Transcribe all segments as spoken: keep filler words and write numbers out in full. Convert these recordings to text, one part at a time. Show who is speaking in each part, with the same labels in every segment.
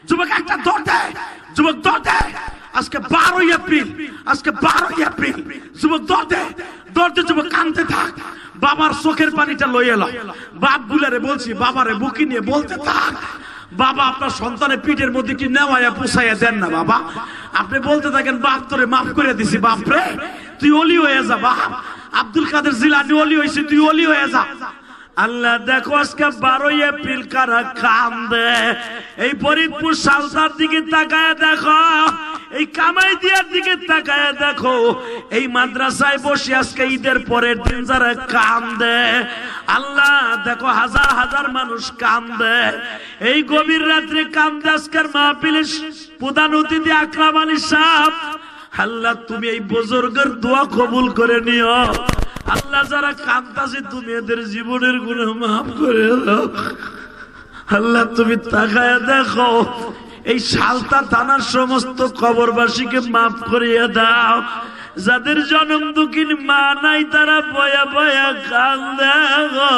Speaker 1: যুবক একটা দৌড় দেয়, যুবক দৌড় দেয়। আজকে বারোই এপ্রিল, আজকে বারোই এপ্রিল। যুবক দৌড় দেয়, দৌড়তে যুবক কাঁদতে থাক। বাবার চোখের পানিটা লই এলো। বাপ গুলারে বলছি, বাবারে বুকি নিয়ে বলতে থাক, বাবা আপনার সন্তানের পিঠের মধ্যে কি নেওয়াইয়া পুষাইয়া দেন না বাবা। আপনি বলতে থাকেন, বাপ তোরে মাফ করে দিছি, বাপ রে তুই অলি হয়ে যা বাপ। আব্দুল কাদের জিলানী অলি হয়েছে, তুই অলি হয়ে যা। আল্লাহ দেখো আজকে বারোই এপ্রিল কারা কান্দে। এই ফরিদপুর সালসার দিকে তাকায় দেখো, এই কামাই দিয়ার দিকে তাকায় দেখো, এই মাদ্রাসায় বসে আজকে ঈদের পরের দিন যারা কান্দে, আল্লাহ দেখো হাজার হাজার মানুষ কান্দে। এই গভীর রাত্রে কান্দে আজকের মাহফিলের প্রধান অতিথি আকরাম আলী সাহেব। আল্লাহ তুমি এই বুজুর্গের দোয়া কবুল করে নিও। আল্লাহ যারা কাঁদতাছে তুমি এদের জীবনের গুনাহ মাফ করে দাও। আল্লাহ তুমি তাকায় দেখো, এই সালতা থানার সমস্ত কবরবাসীকে মাফ করিয়ে দাও। যাদের জনম দুঃখিন মা নাই তারা বয়া বয়া কান্দে গো।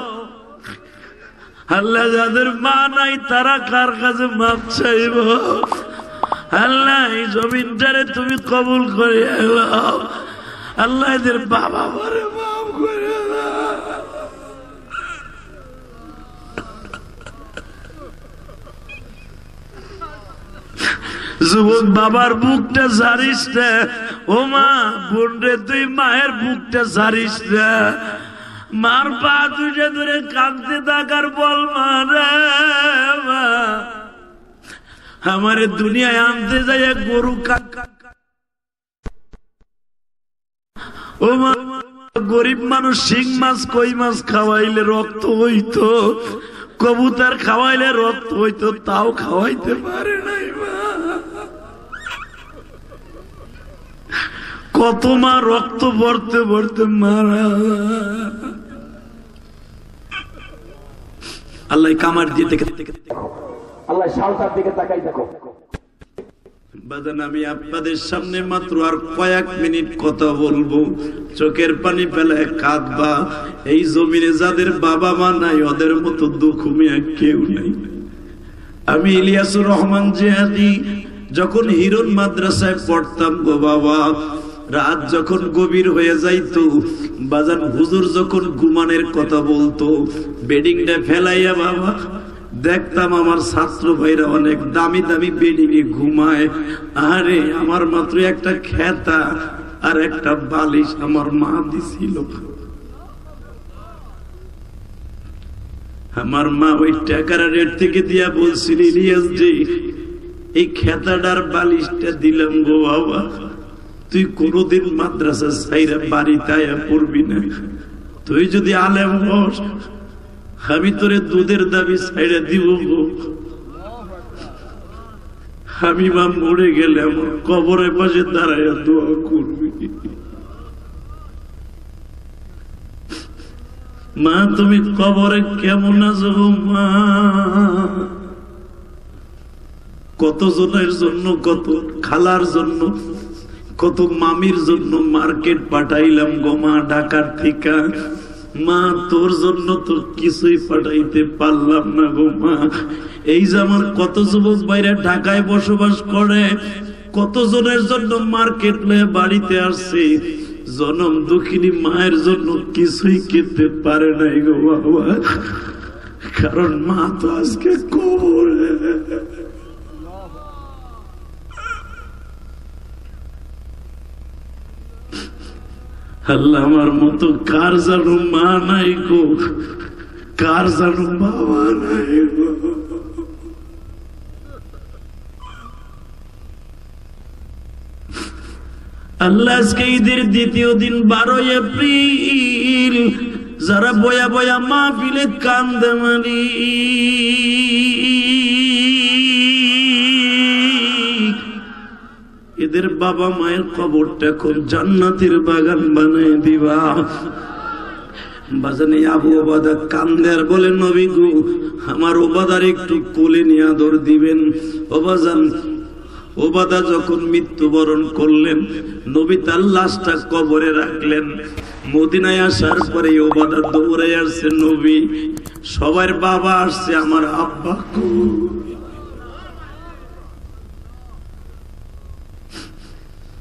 Speaker 1: আল্লাহ যাদের মা নাই তারা কার কাছে মাফ চাইব। আল্লাহ এই জমিনটারে তুমি কবুল করিয়ে দাও। আল্লাহ এদের বাবা মারে মাফ করে দাও। যুবক বাবার বুকটা ঝাড়িস না, ও মা বোন রে তুই মায়ের বুকটা ঝাড়িস না। মার পা দুইটা ধরে কাঁদতে থাকার বল, মা রে মা আমারে দুনিয়ায় আনতে যায় গরু কাকা। ও মা গরিব মানুষ শিং মাছ কই মাছ খাওয়াইলে রক্ত হইতো, কবুতর খাওয়াইলে রক্ত হইতো, তাও খাওয়াইতে পারে নাই মা। কত মা রক্ত ভরতে ভরতে মারা। আল্লাহ কামার দিয়ে দেখে
Speaker 2: আল্লাহ সালতার দিকে তাকাই দেখো।
Speaker 1: বাজান আমি আপনাদের সামনে মাত্র আর কয়েক মিনিট কথা বলবো, চোখের পানি ফেলায় কাঁদবা। এই জমিনে যাদের বাবা মা নাই ওদের মতো দুঃখ মিয়া কেউ নাই। আমি ইলিয়াসুর রহমান জিহাদি যখন হিরন মাদ্রাসায় পড়তাম গো বাবা, রাত যখন গভীর হয়ে যাইতো, বাজান হুজুর যখন ঘুমানের কথা বলতো, বেডিংটা ফেলাইয়া বাবা দেখতাম আমার ছাত্র ভাইরা অনেক দামি দামি বেডিং এ ঘুমায়। আরে আমার মাত্র একটা খেতা আর একটা বালিশ আমার মা দিছিল। আমার মা ওই টাকার রেট থেকে দিয়া বলছিল, ইলিয়াস জি এই খেতাটার বালিশটা দিলাম গো বাবা, তুই কোনদিন মাদ্রাসা ছাইরা বাড়িতে আয়া পড়বি না। তুই যদি আলেম হস আমি তোরে দুধের দাবি ছাইড়া দিব গো। আমি মা মরে গেলে আমার কবরের পাশে দাঁড়াইয়া দোয়া করবি। মা তুমি কবরে কেমন আছো মা? কত জনের জন্য, কত খালার জন্য, কত মামির জন্য মার্কেট পাঠাইলাম গো মা ঢাকার থেকে। মা তোর জন্য তো কিছুই পাঠাইতে পারলাম না গো মা। এই যে আমার কত যুবক বাইরে ঢাকায় বসবাস করে, কত জনের জন্য মার্কেট লয়ে বাড়িতে আসছে, জনম দুঃখিনী মায়ের জন্য কিছুই খেতে পারে নাই গো বাবা, কারণ মা তো আজকে কবরে। আল্লাহ আমার মতো কার জানো মা নাই গো, কার জানো বাবা নাই গো। আল্লাহ আজকে ঈদের দ্বিতীয় দিন বারোই এপ্রিল যারা বয়া বয়া মাহফিলে কান্দে মানি, এদের বাবা মায়ের কবরটা খুব জান্নাতের বাগান বানায় দিবা। বাজানে আবু ওবাদা কান্দে আর বলে, নবী গো আমার ওবাদার একটু কোলে নিয়ে আদর দিবেন। ওবাজান ওবাদা যখন মৃত্যুবরণ করলেন, নবী তার লাশটা কবরে রাখলেন। মদিনায় আসার পরে ওবাদা দৌড়ে আসছে, নবী সবার বাবা আসছে, আমার আব্বা কই?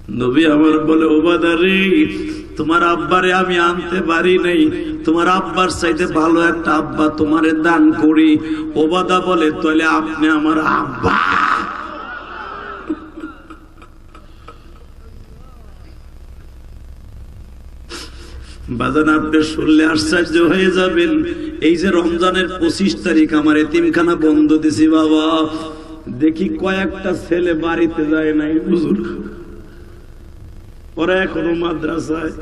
Speaker 1: নবী আমার বলে ওবাদা রে, তোমার আব্বারে আমি আনতে পারি নাই, তোমার আব্বার চাইতে ভালো একটা আব্বা তোমারে দান করি। ওবাদা বলে তাহলে আপনি আমার আব্বা। বাজান আপনি শুনলে আশ্চর্য হয়ে যাবেন। এই যে রমজানের পঁচিশ তারিখ আমার এতিমখানা বন্ধ দিছি বাবা, দেখি কয়েকটা ছেলে বাড়িতে যায় নাই হুজুর, ওরা এখনো মাদ্রাসায়।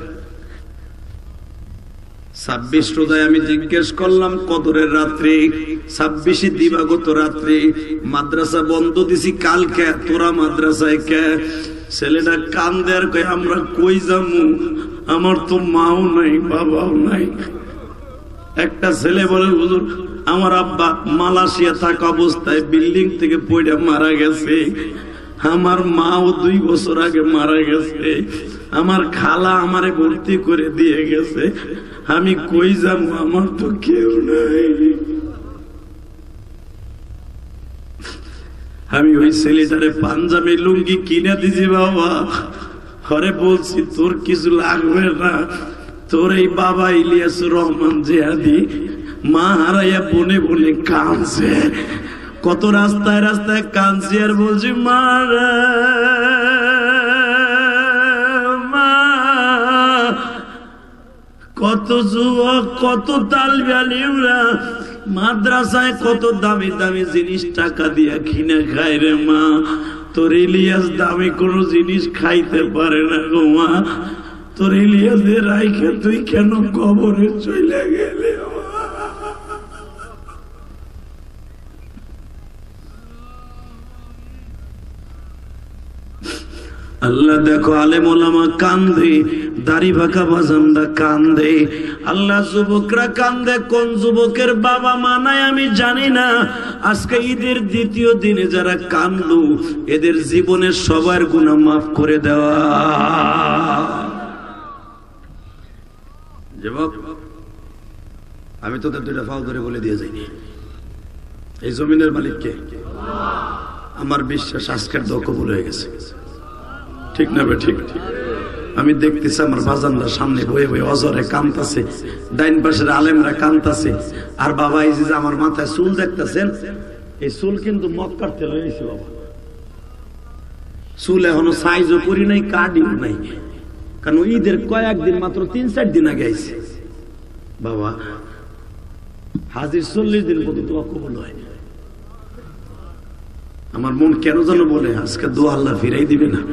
Speaker 1: ছাব্বিশ রোজায় আমি জিজ্ঞেস করলাম কদরের রাত্রে, ছাব্বিশে দিবাগত রাত্রে মাদ্রাসা বন্ধ দিছি কালকে, তোরা মাদ্রাসায় কে? ছেলেটা কান্দে আর কয় আমরা কই যামু, আমার তো মাও নাই বাবাও নাই। একটা ছেলে বলে হুজুর আমার আব্বা মালয়েশিয়া থাকা অবস্থায় বিল্ডিং থেকে পড়ে মারা গেছে, আমার মাও দুই বছর আগে মারা গেছে, আমার খালা আমারে ভর্তি করে দিয়ে গেছে, আমি কই যাবো, আমার তো কেউ নাই। আমি ওই ছেলেটারে পাঞ্জাবি লুঙ্গি কিনে দিছি বাবা, ঘরে বলছি তোর কিছু লাগবে না, তোর এই বাবা ইলিয়াসুর রহমান জিহাদি মা হারাইয়া বনে বনে কাঁদছে, কত রাস্তায় রাস্তায় কাঁদছি আর বলছি মা রে মা, কত যুবক কত তালবেলিরা মাদ্রাসায় কত দামি দামি জিনিস টাকা দিয়া কিনে খায় রে মা, তোর ইলিয়াস দামি কোন জিনিস খাইতে পারে না গো মা, তোর ইলিয়াসের রাইখে তুই কেন কবরে চলে গেলে? আল্লাহ দেখো আলেম ওলামা কান্দে, দাড়ি ভাকা বাজানরা কান্দে, আল্লাহ যুবকরা কান্দে। কোন যুবকের বাবা মা নাই আমি জানি না, আজকে ঈদের দ্বিতীয় দিনে যারা কান্দলো এদের জীবনের সবার গুনাহ মাফ করে দেওয়া। যুবক আমি তোদের দুইটা ফাও ধরে বলে দিয়ে যাইনি, এই জমিনের মালিক কে? আমার বিশ্বাস আজকের দোয়া কবুল হয়ে গেছে, ঠিক না বে? ঠিক। আমি দেখতেছি আমার বাজানরা সামনে বয়ে বয়ে অজরে কাঁদতেছে, ডাইন পাশের আলেমরা কাঁদতেছে, আর বাবা এই যে আমার মাথায় চুল দেখতেছেন, এই চুল কিন্তু মক্কার তেল হয়েছে বাবা, চুল এখনো সাইজও করি নাই, কাটিও নাই, কারণ ঈদের কয়েকদিন মাত্র তিন চার দিন আগে আইছে বাবা। হাজির চল্লিশ দিন পর্যন্ত কবুল হয়। আমার মন কেন যেন বলে আজকে দোয়া আল্লাহ ফিরাই দিবে না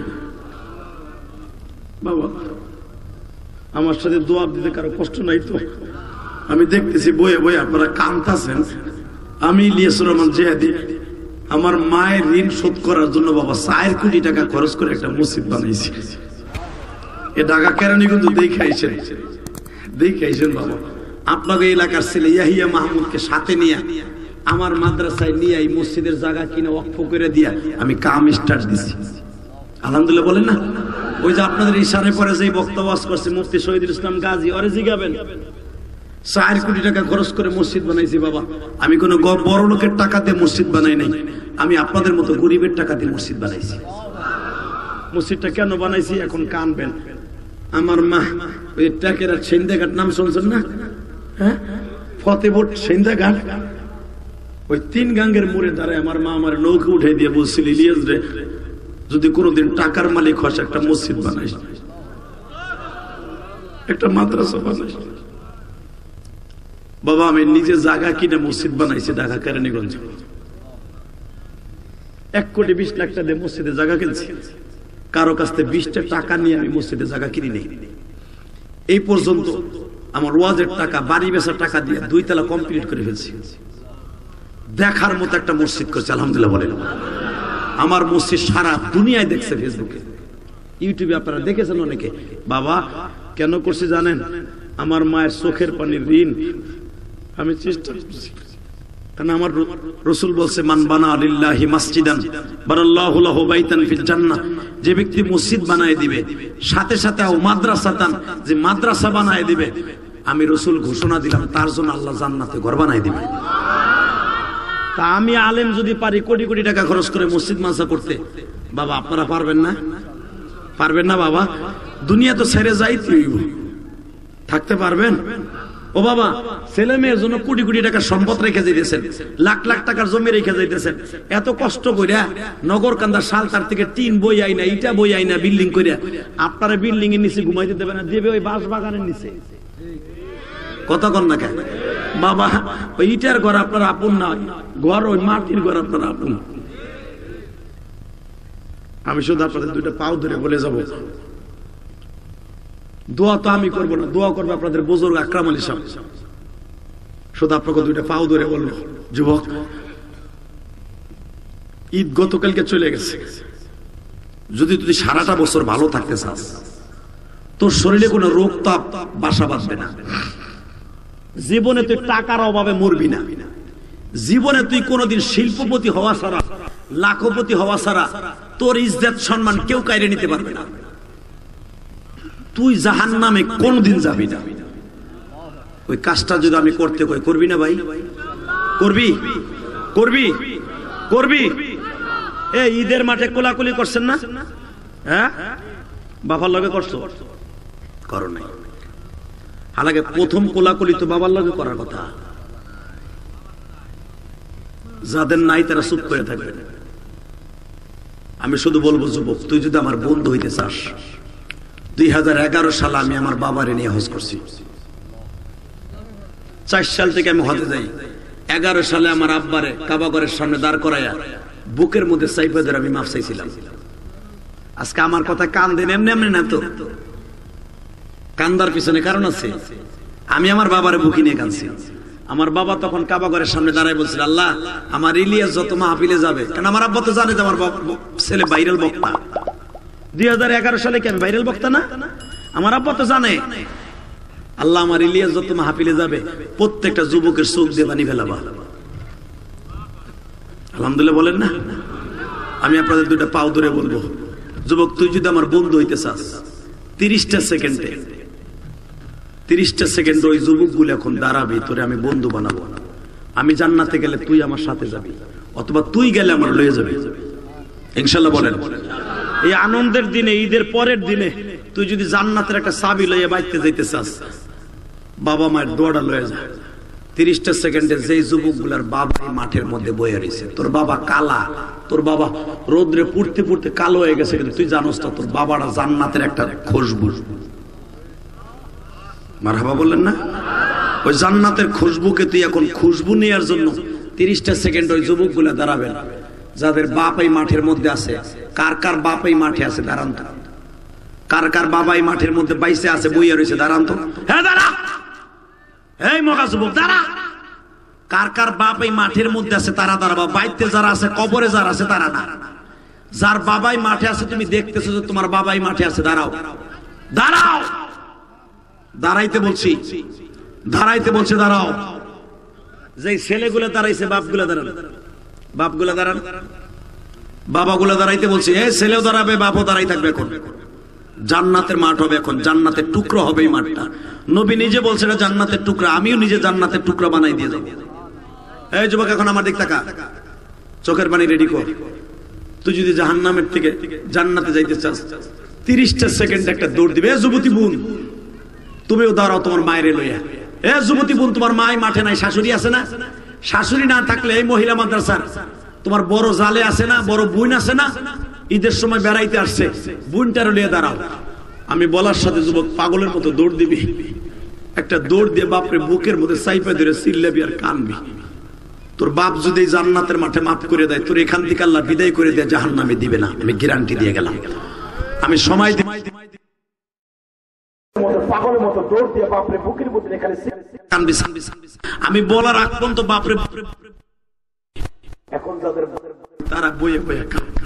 Speaker 1: বাবা। আমার সাথে দোয়া দিতে কারো কষ্ট নাই তো? আমি দেখতেছি বয়ে বয়ে আপনারা কাঁদতেছেন। আমি ইলিয়াসুর রহমান জিহাদি আমার মায়ের ঋণ শোধ করার জন্য বাবা চার কোটি টাকা খরচ করে একটা মসজিদ বানাইছি। এ ঢাকা কেরানি কিন্তু দেখাইছেন দেখাইছেন বাবা। আপনাকে এলাকার ছেলে ইয়াহিয়া মাহমুদকে সাথে নিয়ে আমার মাদ্রাসায় নিয়ে এই মসজিদের জায়গা কিনে ওয়াকফ করে দিয়া আমি কাম স্টার্ট দিছি। আলহামদুলিল্লাহ বলেন না? ওই যে আপনাদের ইশারায় পরে যে বক্তব্য করছে মুফতি শহীদুল ইসলাম গাজী, ওরে জিগাবেন চার কোটি টাকা খরচ করে মসজিদ বানাইছি বাবা। আমি কোন বড় লোকের টাকা দিয়ে মসজিদ বানাই নাই, আমি আপনাদের মতো গরিবের টাকা দিয়ে মসজিদ বানাইছি। মসজিদটা কেন বানাইছি এখন কানবেন। আমার মা ওই টাকের সেন্দাঘাট নাম শুনছেন না? হ্যাঁ, ফতেপুর সেন্দাঘাট, ওই তিন গাঙ্গের মোড়ে দাঁড়ায় আমার মা আমার নৌকা উঠে দিয়ে বলছিল ইলিয়াস রে যদি কোনোদিন টাকার মালিক হস একটা মসজিদ বানাইস, একটা মাদ্রাসা বানাইস। বাবা আমি নিজে জায়গা কিনে মসজিদ বানাইছি ঢাকা কেরানীগঞ্জ, এক কোটি বিশ লাখ টাকা দিয়ে মসজিদে জায়গা কিনছি। কারো কাছ থেকে বিশটা টাকা নিয়ে আমি মসজিদে জায়গা কিনি নেই। এই পর্যন্ত আমার ওয়াজের টাকা, বাড়ি বেচার টাকা দিয়ে দুই তলা কমপ্লিট করে ফেলছি। দেখার মতো একটা মসজিদ করছে আলহামদুলিল্লাহ বলেন। আমার মসজিদ সারা দুনিয়ায় দেখছে, ফেসবুকে ইউটিউবে আপনারা দেখেছেন অনেকে। বাবা কেন করছি জানেন? আমার মায়ের চোখের পানির ঋণ আমি চেষ্টা করছি, কারণ আমার রাসূল বলছে মান বানা লিল্লাহি মাসজিদান বানাল্লাহু লাহু বাইতান ফিল জান্নাহ, যে ব্যক্তি মসজিদ বানায় দিবে সাথে সাথে ও মাদ্রাসাতান, যে মাদ্রাসা বানায় দিবে, আমি রাসূল ঘোষণা দিলাম তার জন্য আল্লাহ জান্নাতে ঘর বানায় দিবে। তা আমি আলেম যদি পারি কোটি কোটি টাকা খরচ করে মসজিদ মাদ্রাসা করতে, বাবা আপনারা পারবেন না? পারবেন না বাবা, দুনিয়া তো ছেড়ে যাইতে হইব, থাকতে পারবেন? ও বাবা, ছেলে মেয়ের জন্য কোটি কোটি টাকার সম্পদ রেখে যাইতেছেন, লাখ লাখ টাকার জমি রেখে যাইতেছেন, এত কষ্ট কইরা নগর কান্দা সালতার থেকে টিন বই আইনা, ইটা বই আইনা, বিল্ডিং কইরা আপনারা বিল্ডিং এর নিচে ঘুমাইতে দেবে না, দেবে ওই বাঁশ বাগানের নিচে। কথা কন না কেন বাবা? ওই ইটার ঘর আপনার আপন না, ঘর ওই মাটির ঘর আপনার আপন। আমি শুধু আপনাদের দুইটা পাও ধরে বলে যাব, দোয়া তো আমি করবো না, দোয়া করবো আপনাদের বুজুর্গ আকরাম আলী সাহেব। শুধু আপনাকে দুইটা পাও ধরে বলবো, যুবক, ঈদ গতকালকে চলে গেছে, যদি তুই সারাটা বছর ভালো থাকতে চাস, তোর শরীরে কোনো রোগ তাপ বাসা বাঁধবে না, জীবনে তুই টাকার অভাবে মরবি না, জীবনে তুই কোনোদিন শিল্পপতি হওয়া ছাড়া, লাখপতি হওয়া ছাড়া তোর ইজ্জত সম্মান কেউ কাইরে নিতে পারবে না। তুই জাহান্নামে কোনদিন যাবি না। ওই কাজটা যদি আমি করতে কই, করবি না ভাই? করবি করবি করবি এই ঈদের মাঠে কোলাকুলি করছেন না? হ্যাঁ, বাবার লগে করছো? করো নাই। হালাকে প্রথম কোলাকুলি তো বাবার লগে করার কথা। যাদের নাই তারা চুপ করে থাকবে। আমি শুধু বলবো, যুবক, তুই যদি আমার বন্ধু হইতে চাস, দুই হাজার এগারো সালে আমি আমার বাবারে নিয়ে হজ করছি। চার সাল থেকে আমি হজে যাই। এগারো সালে আমার আব্বারে কাবাগরের সামনে দাঁড় করাইয়া বুকের মধ্যে চাইপা ধরে আমি মাফ চাইছিলাম। আজকে আমার কথা কান দেন এমনি এমনি না তো, কান্দার পিছনে কারণ আছে। আমি আমার বাবারে বুকি নিয়ে কাঁদছি। আমার বাবা তখন কাবাগরের সামনে দাঁড়ায় বলছিল, আল্লাহ, আমার ইলিয়াস যত মাহফিলে যাবে, কারণ আমার আব্বা তো জানে যে আমার ছেলে ভাইরাল বক্তা। দুই হাজার এগারো সালে কি আমি ভাইরাল বক্তা না? আমার আব্বা তো জানে, আল্লাহ, আমার ইলিয়াস যত মাহফিলে যাবে প্রত্যেকটা যুবকের চোখ দিয়ে পানি ফেলাবা। আলহামদুলিল্লাহ বলেন না? আমি আপনাদের দুইটা পাও ধরে বলবো, যুবক, তুই যদি আমার বন্ধু হইতে চাস, তিরিশটা সেকেন্ডে তিরিশটা সেকেন্ড ওই যুবক গুলো এখন দাঁড়াবি, তোরে আমি বন্ধু বানাবো। আমি জান্নাতে গেলে তুই আমার সাথে যাবি, অথবা তুই গেলে আমার লয়ে যাবি, ইনশাল্লাহ বলেন। এই আনন্দের দিনে, ঈদের পরের দিনে তুই যদি জান্নাতের একটা চাবি লইয়া বাইতে যাইতে চাস, বাবা মায়ের দোয়াটা লয়ে যা। তিরিশটা সেকেন্ডে যেই যুবক গুলার বাবা মাঠের মধ্যে বয়ে রয়েছে, তোর বাবা কালা, তোর বাবা রোদ্রে পুড়তে পুড়তে কালো হয়ে গেছে, কিন্তু তুই জানোস না তোর বাবাটা জান্নাতের একটা খুশবু। মারহাবা বললেন না? ওই জান্নাতের খুশবুকে তুই এখন খুশবু নেওয়ার জন্য তিরিশটা সেকেন্ড ওই যুবক গুলা দাঁড়াবেন, যাদের বাপ এই মাঠের মধ্যে আছে। কার কার বাপ এই মাঠে আছে? দাঁড়ান তো। কার কার বাবা এই মাঠের মধ্যে বাইসে আছে, বইয়া রয়েছে? দাঁড়ান তো। হ্যাঁ, দাঁড়া। এই মগা যুবক, দাঁড়া। কার কার বাপ এই মাঠের মধ্যে আছে তারা দাঁড়াবা। বাইতে যারা আছে, কবরে যারা আছে তারা না। যার বাবাই মাঠে আছে, তুমি দেখতেছো যে তোমার বাবাই মাঠে আছে, দাঁড়াও, দাঁড়াও। দাঁড়াইতে বলছি, দাঁড়াইতে বলছে, দাঁড়াও। যে ছেলেগুলো দাঁড়াইছে, বাপগুলো দাঁড়ান, বাপগুলো দাঁড়ান, বাবাগুলো দাঁড়াইতে বলছে। এই ছেলেও দাঁড়াবে, বাপও দাঁড়াই থাকবে। এখন জান্নাতের মাঠ হবে, এখন জান্নাতের টুকরো হবে এই মাঠটা। নবী নিজে বলছে এটা জান্নাতের টুকরা, আমিও নিজে জান্নাতের টুকরা বানাই দিয়ে যাবো। এই যুবক, এখন আমার দিক তাকা, চোখের পানি রেডি কর। তুই যদি জাহান্নামের থেকে জান্নাতে যাইতে চাস, তিরিশটা সেকেন্ড একটা দৌড় দিবে। যুবতী বোন, তুমিও দাঁড়াও তোমার মায়ের লইয়া। এ যুবতী বোন, তোমার মাই মাঠে নাই, শাশুড়ি আছে না? শাশুড়ি না থাকলে এই মহিলা মাদ্রাসার তোমার বড় জালে আছে না, বড় বোন আছে না? ঈদের সময় বেড়াইতে আসছে, বোনটার লিয়ে দাঁড়াও। আমি বলার সাথে যুবক পাগলের মতো দৌড় দিবি। একটা দৌড় দিয়ে বাপরে বুকের মধ্যে সাইপা ধরে চিল্লাবি আর কানবি। তোর বাপ যদি জান্নাতের মাঠে মাফ করে দেয়, তোর এখান থেকে আল্লাহ বিদায় করে দেয়, জাহান্নামে দিবে না, আমি গ্যারান্টি দিয়ে গেলাম। আমি সময় দিই, আমি বলার আগ পর্যন্ত বাপরে এখন যাদের তারা বইয়ে বইয়ে কাঁদবে।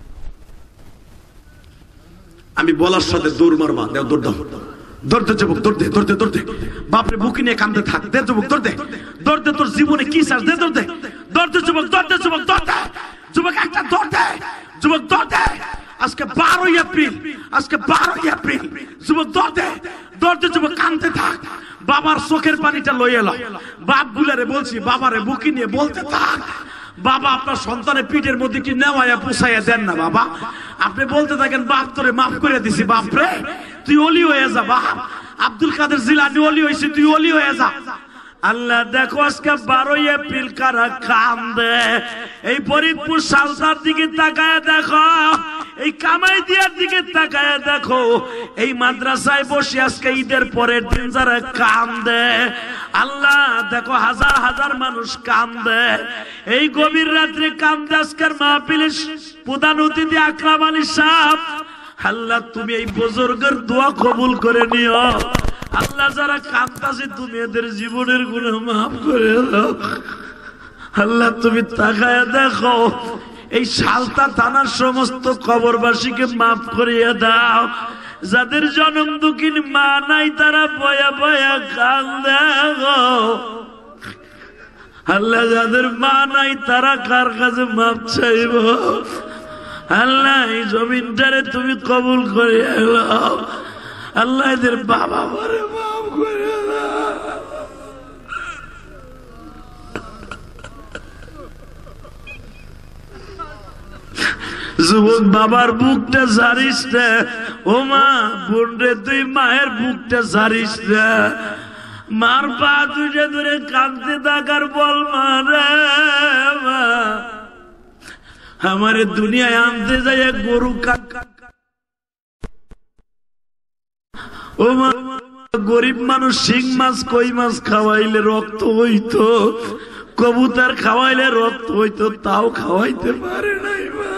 Speaker 1: আমি বলার সাথে দৌড় মারবা, দেও দৌড় দাও, দৌড়তে যুবক, দৌড়তে দৌড়তে দৌড়তে বাপরে বুকে নিয়ে কাঁদতে থাক। দে যুবক, দৌড়তে দৌড়তে, তোর জীবনে কি চাস দে, দৌড়তে দৌড়তে যুবক, দৌড়তে যুবক, দৌড়তে যুবক, একটা দৌড়তে যুবক, দৌড়তে। আজকে বারোই এপ্রিল, আজকে বারোই এপ্রিল যুবক, দৌড়তে দৌড়তে যুবক, কাঁদতে থাক। বাবার চোখের পানিটা লইয়ে এলো। বাপ গুলারে বলছি, বাবারে বুকে নিয়ে বলতে থাক, বাবা আপনার সন্তানের পিঠের মধ্যে কি নেওয়াইয়া পুষাইয়া দেন না বাবা। আপনি বলতে থাকেন বাপ তোরে মাফ করে দিছি, বাপ রে তুই ওলি হয়ে যা, বাপ আব্দুল কাদের জিলানী ওলি হয়েছে, তুই ওলি হয়ে যা। আল্লাহ দেখো আজকে বারোই এপ্রিল কারা কান্দে, এই ফরিদপুর সালসার দিকে তাকায় দেখো, এই কামাই দিয়ার দিকে তাকায় দেখো, এই মাদ্রাসায় বসে আজকে ঈদের পরের দিন যারা কান্দে, আল্লাহ দেখো হাজার হাজার মানুষ কান্দে, এই গভীর রাত্রে কান্দে আজকের মাহফিলের প্রধান অতিথি আকরাম আলী সাহেব। আল্লাহ তুমি এই বুজুর্গের দোয়া কবুল করে নিও। আল্লাহ যারা কাঁদতাছে তুমি এদের জীবনের গুনাহ মাফ করে দাও। আল্লাহ তুমি তাকায় দেখো, এই সালতা থানার সমস্ত কবরবাসীকে মাফ করিয়ে দাও। যাদের জনম দুঃখিনী মা নাই তারা বয়া বয়া কান্দে গো। আল্লাহ যাদের মা নাই তারা কার কাছে মাফ চাইব। আল্লাহ এই জমিনটারে তুমি কবুল করে দাও। আল্লাহ এদের বাবা মারে মাফ করে দাও। যুবক বাবার বুকটা ঝাড়িস না, ও মা বোন রে তুই মায়ের বুকটা ঝাড়িস না। মার পা দুইটা ধরে কাঁদতে থাকার বল মা রে মা, আমারে দুনিয়ায় আনতে যাই গরু কাকা। ও মা গরিব মানুষ শিং মাছ কই মাছ খাওয়াইলে রক্ত হইতো, কবুতর খাওয়াইলে রক্ত হইতো, তাও খাওয়াইতে পারে নাই মা।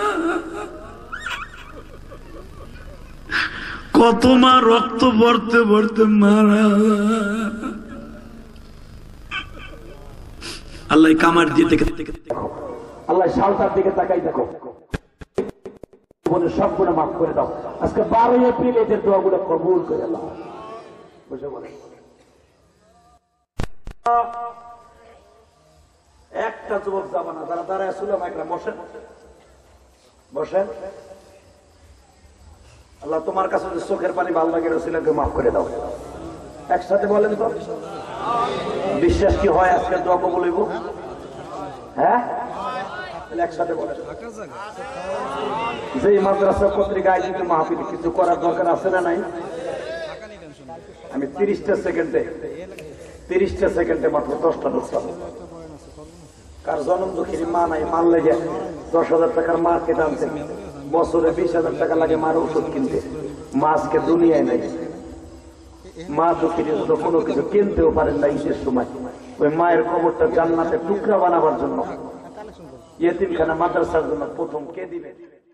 Speaker 1: কত মা রক্ত ভরতে ভরতে মারা। আল্লাহ কামার দিয়ে দেখে
Speaker 2: আল্লাহ সালতার দিকে তাকাই দেখো, সবগুলো মাফ করে দাও। আজকে বারোই এপ্রিল এদের দোয়াগুলো কবুল করে দাও। বুঝে বলে একটা যুবক যাবো না, যারা দাঁড়ায় আসলে একটা বসেন বসেন। আল্লাহ তোমার কাছে চোখের পানি ভালো লাগে, রসিলাকে মাফ করে দাও। একসাথে বলেন তো, বিশ্বাস কি হয় আজকে দোয়া কবুল হইব? হ্যাঁ একসাথে বলেন। যে মাদ্রাসা পত্রিকা আয়োজিত মাহফিল কিছু করার দরকার আছে না নাই? আমি তিরিশটা সেকেন্ডে তিরিশটা সেকেন্ডে মাত্র দশটা দশটা কার জন্ম দুঃখী মা নাই, মার লেগে দশ হাজার টাকার মার্কেট আনছে, বছরে বিশ হাজার টাকা লাগে মার ওষুধ কিনতে, মা আজকে দুনিয়ায় নাই। মা দুঃখী কোনো কিছু কিনতেও পারেন না ঈদের সময়, ওই মায়ের খবরটা জান্নাতে টুকরা বানাবার জন্য ইয়েতিমখানা মাদ্রাসার জন্য প্রথম কে দিবে?